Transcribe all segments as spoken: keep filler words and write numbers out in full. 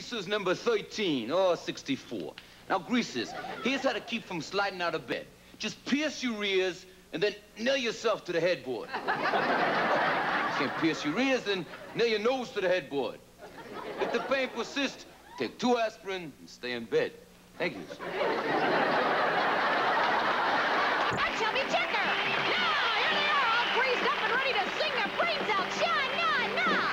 Greaser's number thirteen, or sixty-four. Now, Greasers, here's how to keep from sliding out of bed. Just pierce your ears and then nail yourself to the headboard. You can't pierce your ears, then nail your nose to the headboard. If the pain persists, take two aspirin and stay in bed. Thank you. I'm Chubby Checker. Now, here they are, all greased up and ready to sing their brains out. Sha-na-na.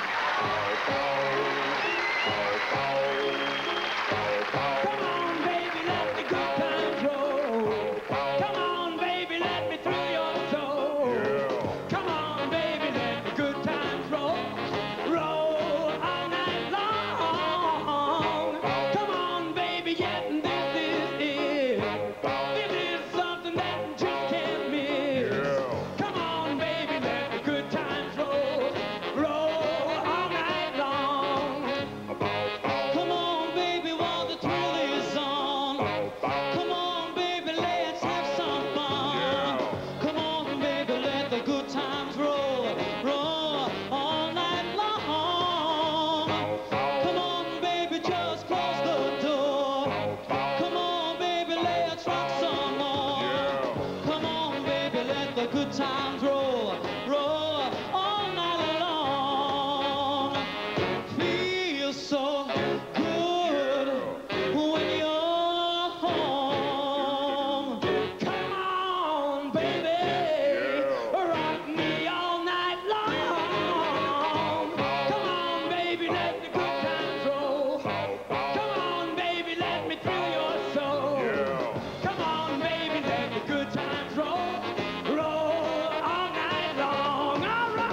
Come on, baby, let the good times roll. Come on, baby, let me thrill your soul. Come on, baby, let the good times roll. Roll all night long. Come on, baby, yeah, and this is it. This is something that you just can't miss. Come on, baby, let the good times roll. Roll all night long. Come on, baby, while the thrill is on. Come on, baby, let's have some fun. Come on, baby, let the good times roll. Roll all night long. Come on, baby, just close the door. Come on, baby, let's rock some more. Come on, baby, let the good times roll. Roll all night long. Feels so good when you're home. Come on, baby, rock me all night long. Come on, baby, let the good times roll. Come on, baby, let me thrill your soul. Come on, baby, let the good times roll. Roll all night long. All right.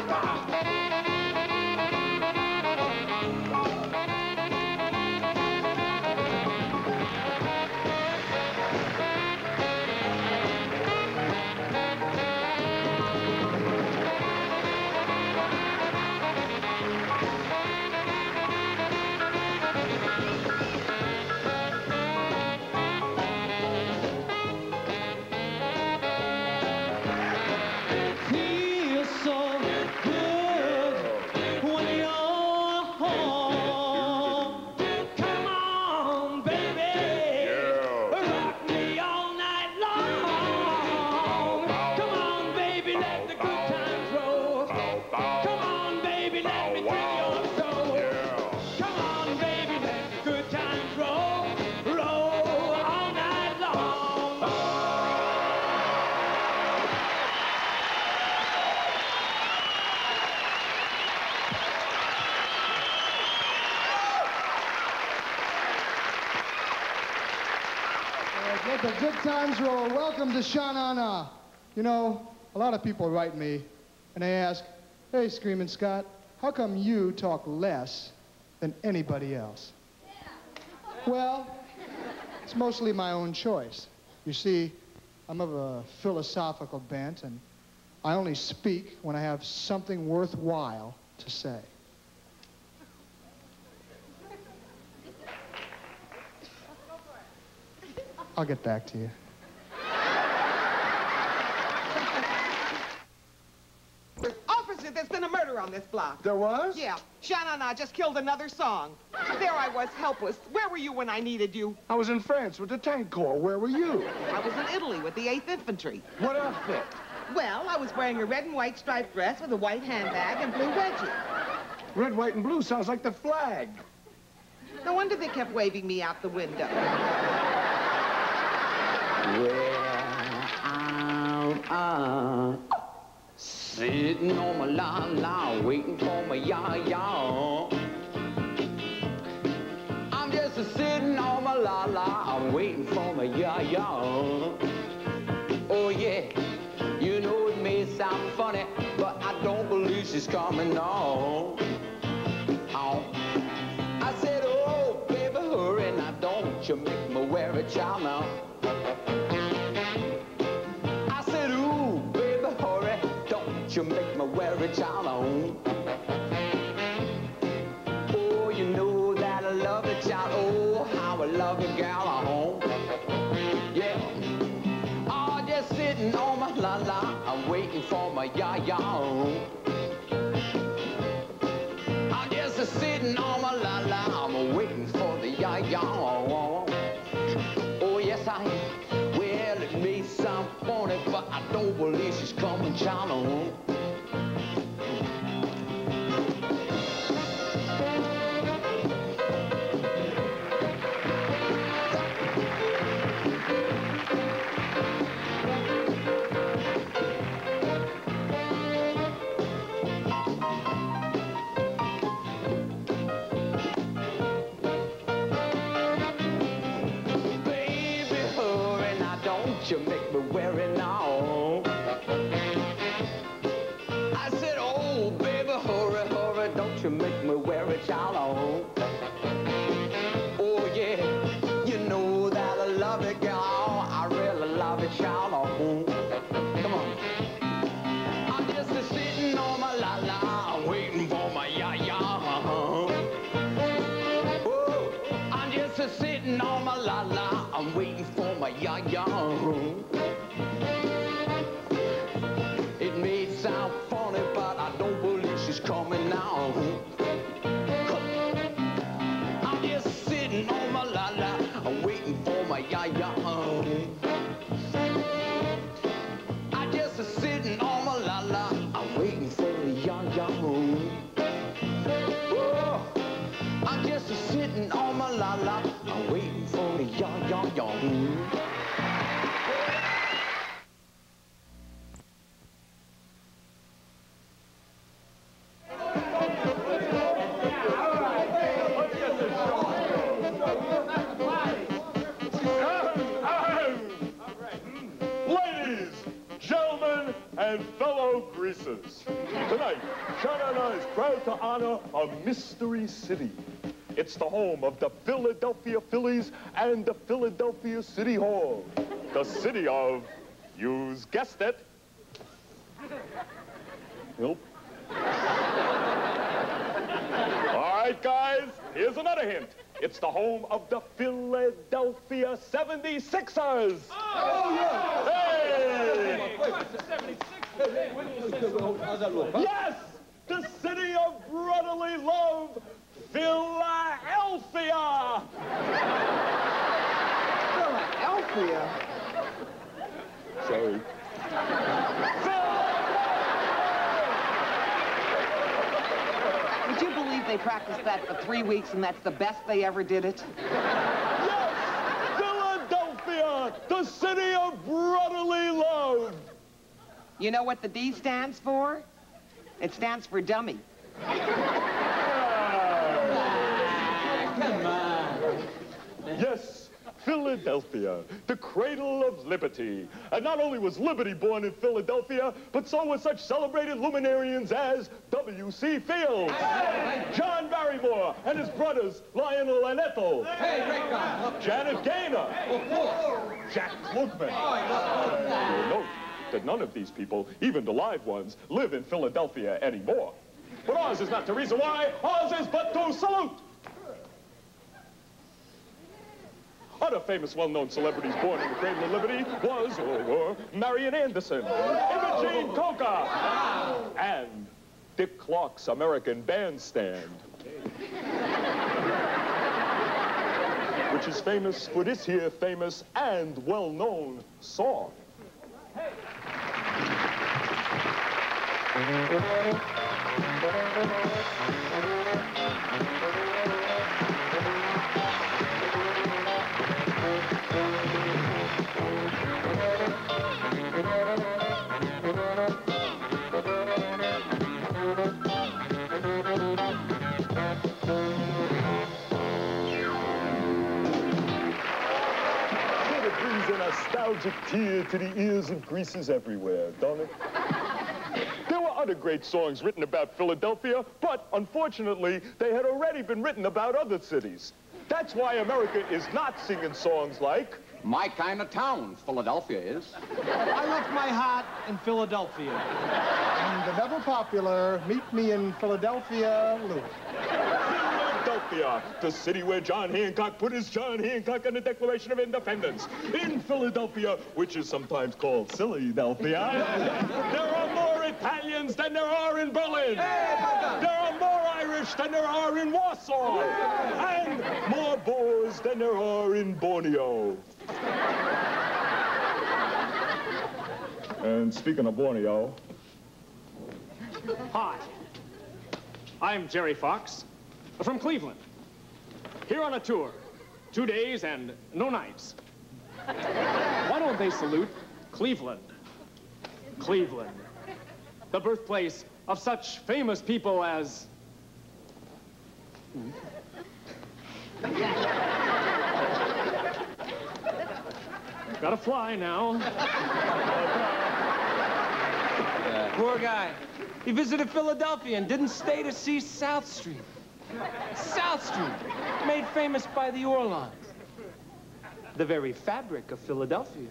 Feels so good when you're home. Come on, baby, rock me all night long. Come on, baby, let the good times roll. Come on, baby, let me thrill your soul. Come on, baby, let the good times roll. Roll all night long. Let the good times roll. Welcome to Sha-na-na. You know, a lot of people write me and they ask, hey, Screamin' Scott, how come you talk less than anybody else? Well, it's mostly my own choice. You see, I'm of a philosophical bent and I only speak when I have something worthwhile to say. I'll get back to you. Officer, there's been a murder on this block. There was? Yeah. Sha-na-na just killed another song. There I was, helpless. Where were you when I needed you? I was in France with the Tank Corps. Where were you? I was in Italy with the eighth Infantry. What outfit? Well, I was wearing a red and white striped dress with a white handbag and blue wedgie. Red, white, and blue sounds like the flag. No wonder they kept waving me out the window. Well, I'm uh, sitting on my la-la, waiting for my ya-ya. I'm just a sitting on my la-la, I'm waiting for my ya-ya. Oh, yeah, you know it may sound funny, but I don't believe she's coming on. Oh. I said, oh, baby, hurry, now don't you make me wear a child now. I said, ooh, baby, hurry, don't you make me wear a child on. Oh, you know that I love a child, oh, how I love a gal at home. Yeah, oh, just sitting on my la-la, I'm waiting for my ya-ya. I'm just sitting on my la-la, I'm waiting for don't believe she's coming, child. You make me weary now. I said, oh, baby, hurry, hurry, don't you make me weary, child. Oh, yeah, you know that I love it, girl. I really love it, child. Come on. I'm just a sitting on my la-la, waiting for my ya-ya. Oh, I'm just a sitting on my la-la, I'm waiting for my ya-ya. It may sound funny, but I don't believe she's coming now. I'm just sitting on my la-la, I'm waiting for my ya-ya. I'm just sitting on my la-la, I'm waiting for the ya-ya. Oh, I'm just sitting on my la-la, I'm waiting for the ya-ya-ya. And fellow greasers, tonight, Sha-na-na is proud to honor a mystery city. It's the home of the Philadelphia Phillies and the Philadelphia City Hall. The city of, you've guessed it. Nope. All right, guys, here's another hint. It's the home of the Philadelphia seventy-sixers. Oh, yeah. Hey! Yes! The city of brotherly love, Philadelphia! Philadelphia? Sorry. Would you believe they practiced that for three weeks and that's the best they ever did it? Yes! Philadelphia, the city of brotherly love. You know what the D stands for? It stands for dummy. Come on. Yes, Philadelphia, the cradle of liberty. And not only was liberty born in Philadelphia, but so were such celebrated luminarians as W C Fields, hey! John Barrymore and his brothers Lionel and Ethel, hey, great guy. Janet Gaynor, hey, Jack Klugman. Oh, note that none of these people, even the live ones, live in Philadelphia anymore. But ours is not the reason why. Ours is but to salute. Other famous, well-known celebrities born in the Cradle of Liberty was, or were, Marian Anderson, Imogene Coca, and Dick Clark's American Bandstand, which is famous for this here famous and well-known song. Hey. Nostalgic tear to the ears of greasers everywhere, don't it? There were other great songs written about Philadelphia, but unfortunately, they had already been written about other cities. That's why America is not singing songs like... My kind of town, Philadelphia is. I left my hat in Philadelphia. And the never popular Meet Me in Philadelphia, Lou. Philadelphia, the city where John Hancock put his John Hancock on the Declaration of Independence. In Philadelphia, which is sometimes called Silly-delphia, there are more Italians than there are in Berlin. There are more Irish than there are in Warsaw. And more Boers than there are in Borneo. And speaking of Borneo, Hi. I'm Jerry Fox from Cleveland. Here on a tour. Two days and no nights. Why don't they salute Cleveland? Cleveland. The birthplace of such famous people as... Gotta fly now. Poor guy. He visited Philadelphia and didn't stay to see South Street. South Street, made famous by the Orlons. The very fabric of Philadelphia.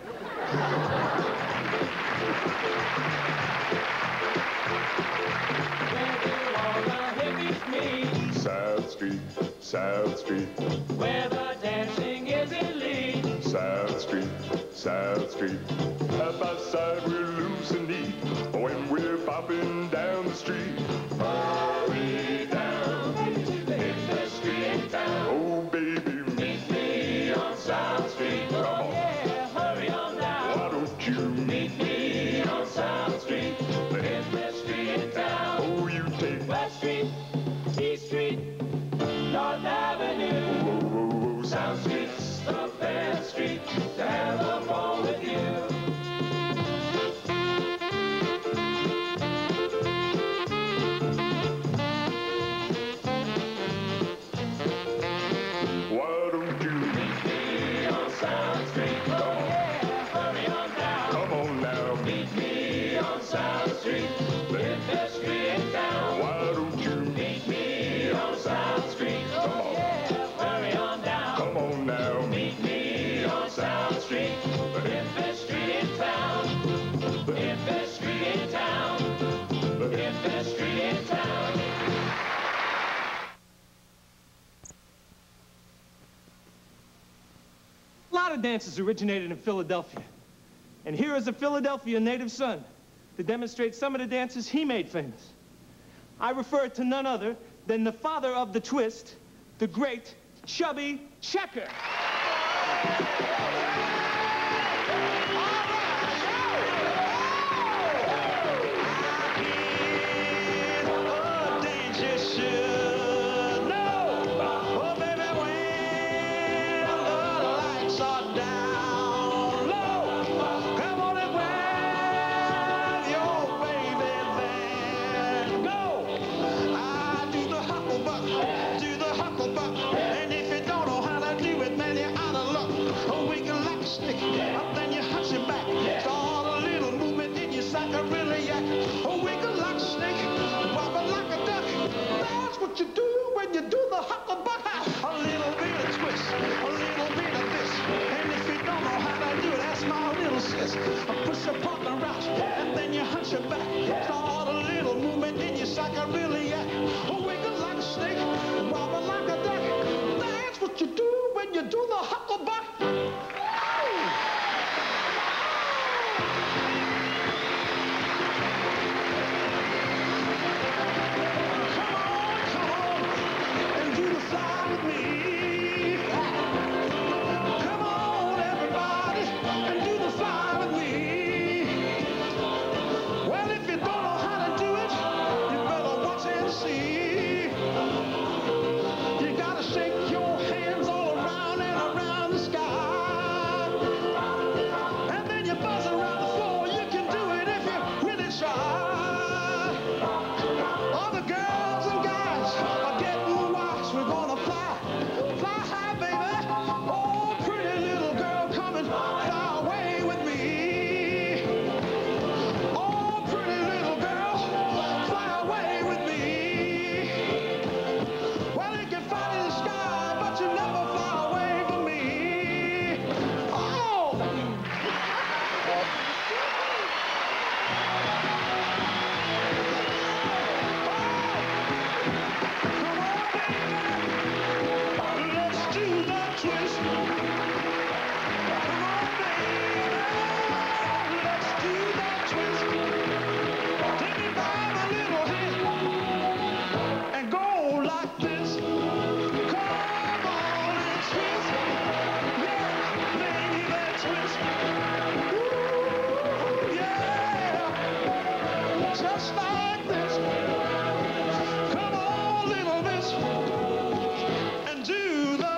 South Street, South Street, Where the dancing is elite. South Street, South Street. Side by side we're loose and neat when we're popping down the street. Hurry down, hit the street down. Oh, baby, meet me on South Street. Come on. Yeah, hurry on down. Why don't you Meet me on South Street. Hit the street down. Oh, you take West Street, East Street, North Avenue. Whoa, whoa, whoa, South Street's the best street to have a ball with you. Why don't you Meet me on South Street. Oh yeah, hurry on down. come on now? Meet me on South Street. Hit the street down. Why don't you Meet me on South Street. Oh yeah, hurry on down. come on now? Meet me on South Street. Hit the street in town. Hit the street in town. Hit the street in town. A lot of dances originated in Philadelphia. And here is a Philadelphia native son to demonstrate some of the dances he made famous. I refer to none other than the father of the twist, the great Chubby Checker. Push your partner out, and then you hunch your back. Start a little movement in your sack, I really act. Wiggle like a snake, wobble like a duck. That's what you do when you do the hucklebuck. Come on, come on, and do the slide with me. Come on, everybody, and do the slide with me. Well, if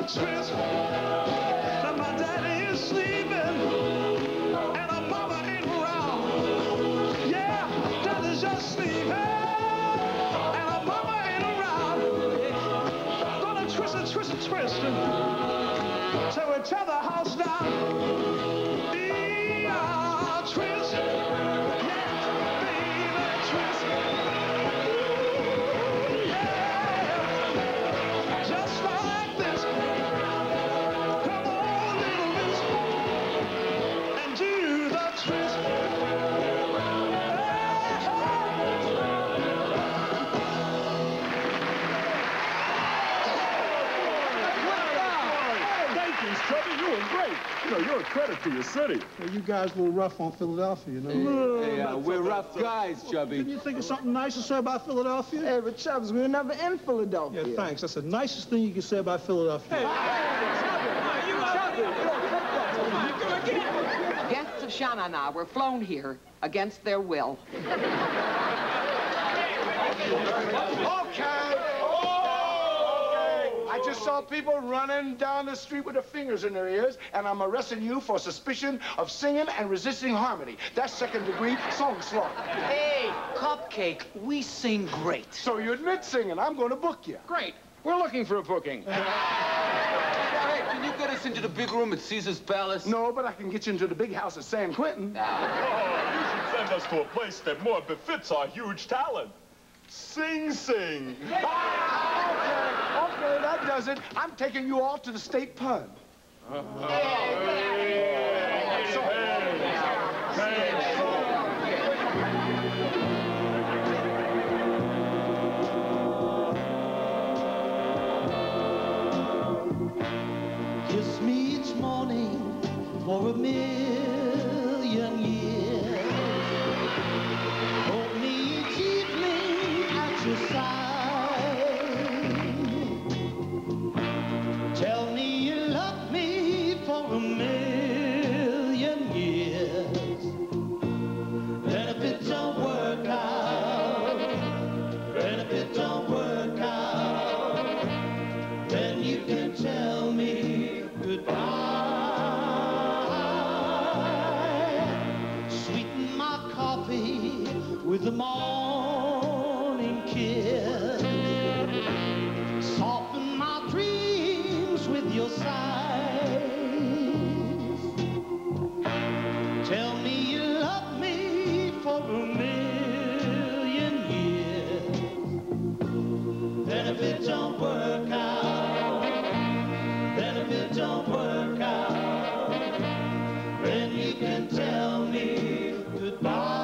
twist. Now my daddy is sleeping, and our mama ain't around. Yeah, daddy's just sleeping, and our mama ain't around. Gonna twist and twist and twist till we tear the house down. Yeah, twist. Yeah, baby, twist. Ooh, yeah. Just like this. Come on, little miss, and do the twist. Thank you, Chubby. You were great. You know, you're a credit to your city. Well, you guys were rough on Philadelphia, you know. Hey, uh, we're rough guys, Chubby. Can you think of something nice to say about Philadelphia? Hey, but Chubbs, we were never in Philadelphia. Yeah, thanks. That's the nicest thing you can say about Philadelphia. Guests of Sha Na Na were flown here against their will. Okay. I just saw people running down the street with their fingers in their ears, and I'm arresting you for suspicion of singing and resisting harmony. That's second-degree song slaughter. Hey, Cupcake, we sing great. So you admit singing. I'm going to book you. Great. We're looking for a booking. Hey, can you get us into the big room at Caesar's Palace? No, but I can get you into the big house at San Quentin. Oh, you should send us to a place that more befits our huge talent. Sing Sing. Okay, okay, that does it. I'm taking you all to the state pub. Kiss me each morning for a million years. Hold me each evening at your side. Tell me you love me for a million years. And if it don't work out, and if it don't work out, then you can tell me goodbye. Sweeten my coffee with the morning kiss. Soften my dreams with your sighs. Tell me you love me for a million years. Then if it don't work out, then if it don't work out, then you can tell me goodbye.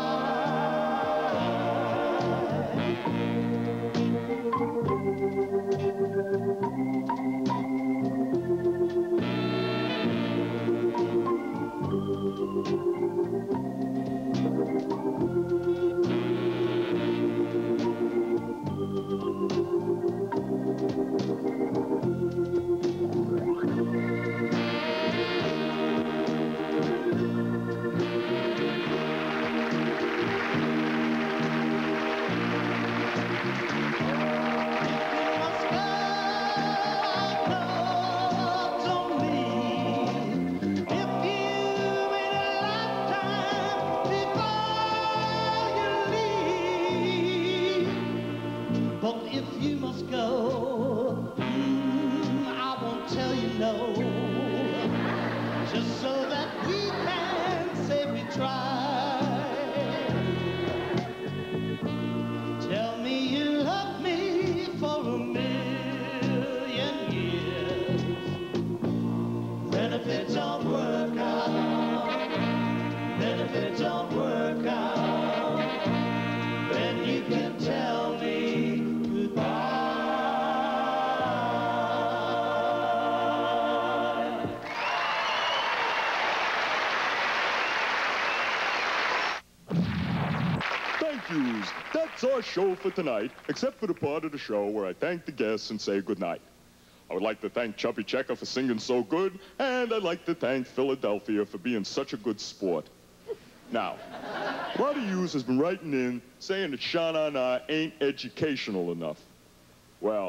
That's our show for tonight, except for the part of the show where I thank the guests and say goodnight. I would like to thank Chubby Checker for singing so good, and I'd like to thank Philadelphia for being such a good sport. Now, a lot of yous has been writing in saying that Sha Na Na ain't educational enough. Well,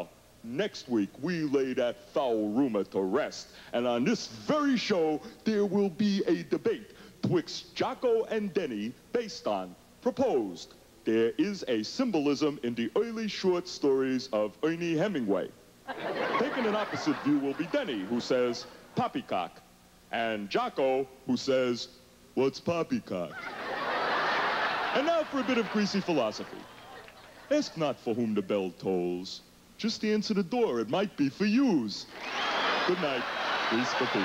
next week we lay that foul rumor to rest. And on this very show, there will be a debate twixt Jocko and Denny based on proposed. There is a symbolism in the early short stories of Ernie Hemingway. Taking an opposite view will be Denny, who says, poppycock, and Jocko, who says, what's poppycock? And now for a bit of greasy philosophy. Ask not for whom the bell tolls. Just answer the door, it might be for yous. Good night. Peace for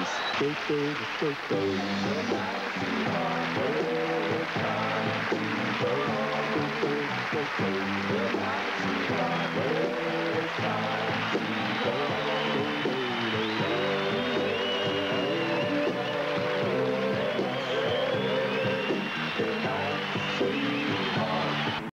peace.